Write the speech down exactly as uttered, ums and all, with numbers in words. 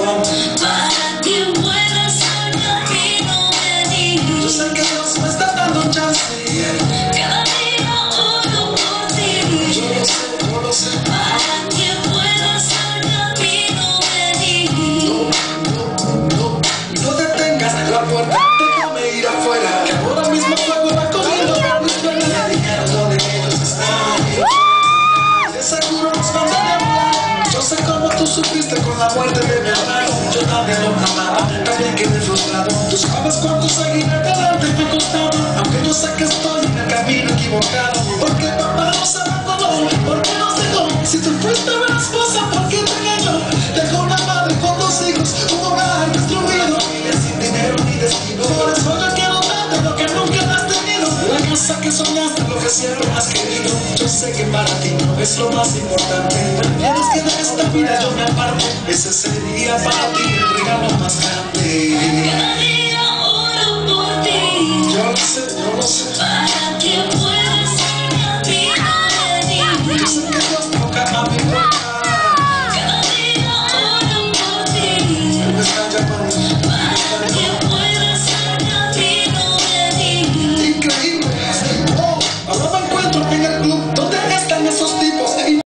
corazón. Para que puedas soñar y no me digas. Yo sé que Dios me está dando chance. Cada día oro por ti. Yo lo sé, yo lo sé. Para que puedas soñar y no me digas. No, no, no detengas la puerta, déjame ir afuera. Que ahora mismo fuego va corriendo por mis piernas. Me dijeron donde ellos están. De seguro nos van a hablar. Yo sé cómo tú sufriste con la muerte de mi hermano. Yo también lo amaba, también quedé frustrado. Tú sabes cuánto seguir adelante me ha costado. Aunque yo sé que estoy en el camino equivocado. Porque papá nos abandonó, porque nos dejó. Si tú fuiste buena esposa, ¿por qué te engañó? Dejó una madre con dos hijos, un hogar destruido, familia sin dinero ni destino. Por eso yo quiero darte lo que nunca has tenido. La casa que soñaste, lo que siempre has querido. Yo sé que para ti no es lo más importante. Prefieres que de esta vida yo me aparte. Ese sería para ti el regalo más grande. Cada día